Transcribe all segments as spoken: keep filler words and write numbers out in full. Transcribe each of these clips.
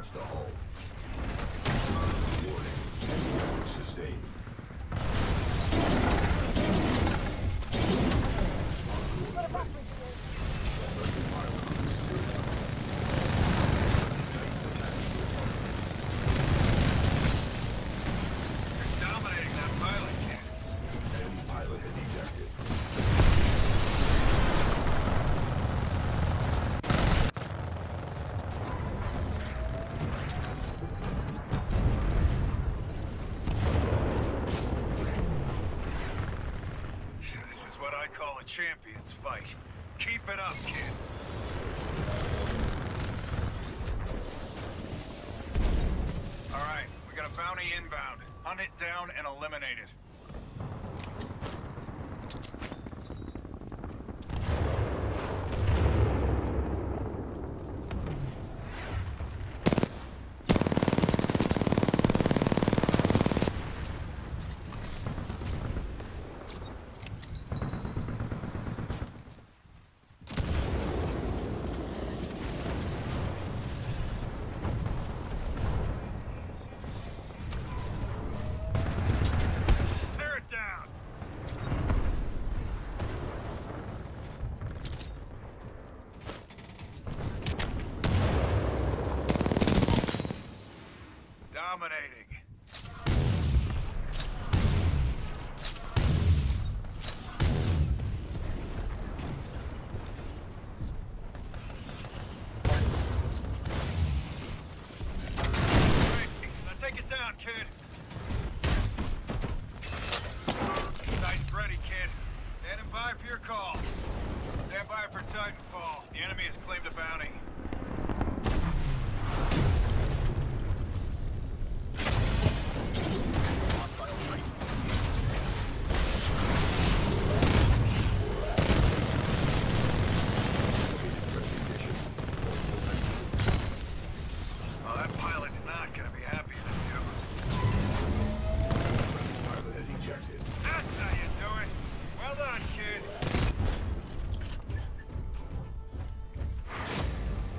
damage to hull. Warning. Damage sustained. Smart course ready. Friendly pilot on the standby. Titan attached to the target. You're dominating that pilot, kid. Enemy pilot has ejected. This is what I call a champion's fight. Keep it up, kid. All right, we got a bounty inbound. Hunt it down and eliminate it. Tear it down! Dominating. Great. Now take it down, kid. Titan's ready, kid. Standing by for your call. Stand by for Titanfall. The enemy has claimed a bounty. Oh, that pilot's not gonna be happy with you. Pilot has ejected. That's how you do it. Well done, kid.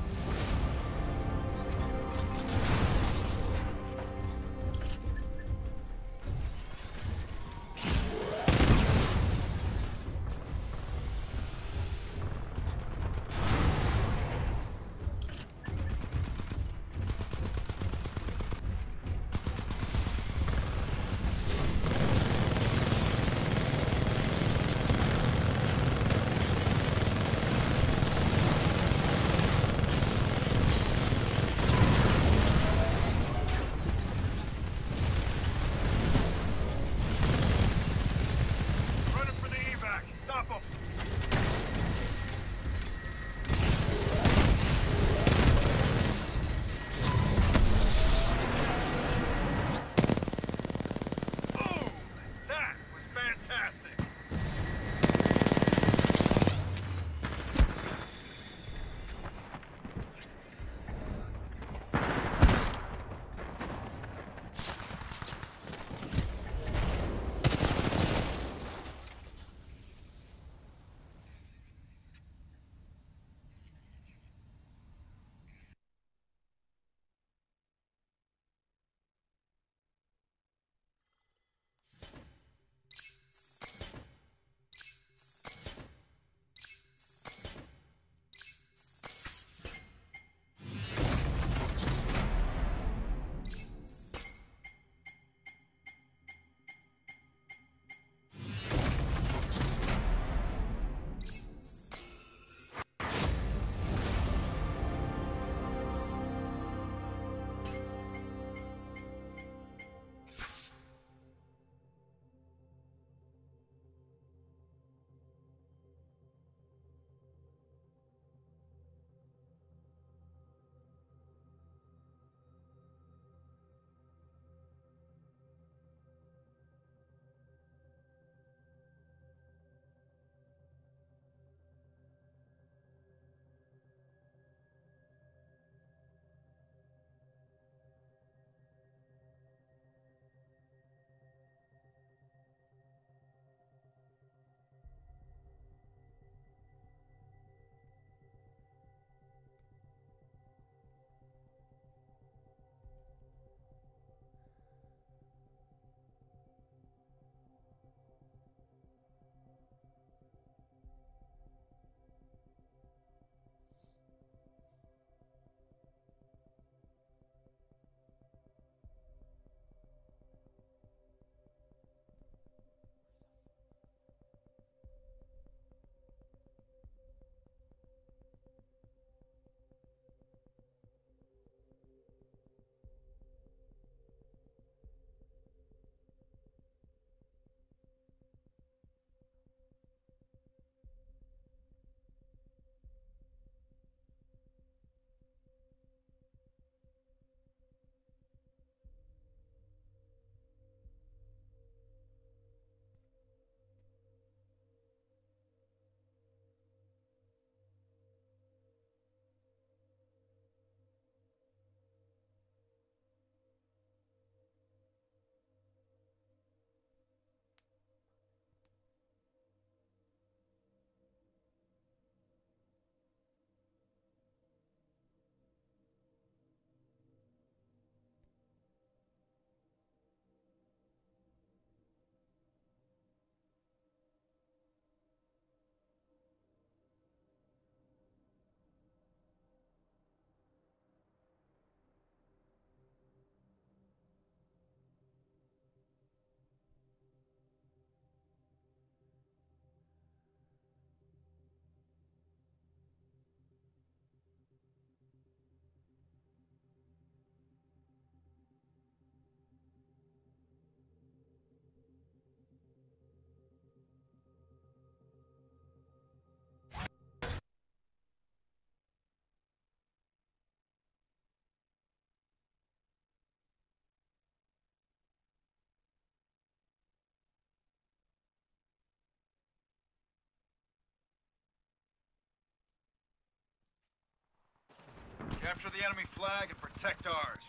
Capture the enemy flag and protect ours.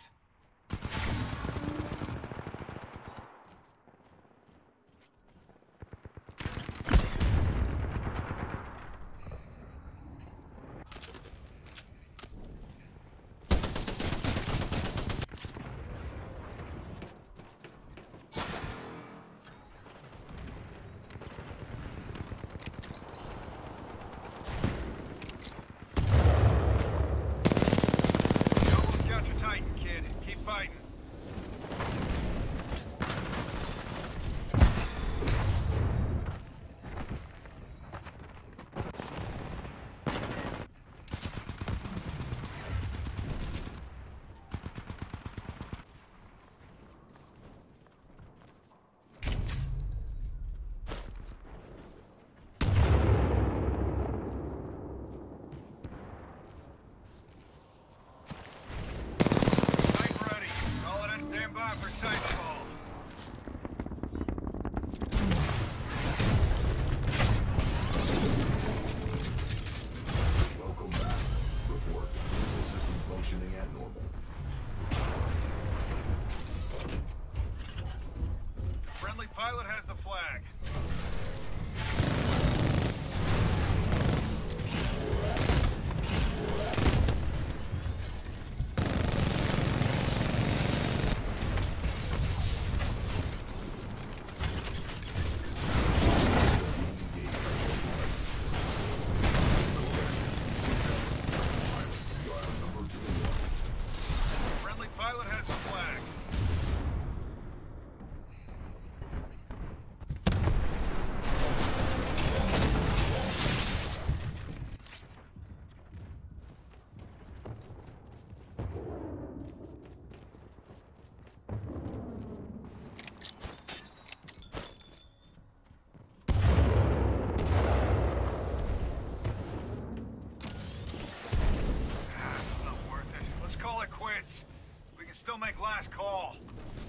Pilot has the flag. Friendly pilot has the flag. Still make last call.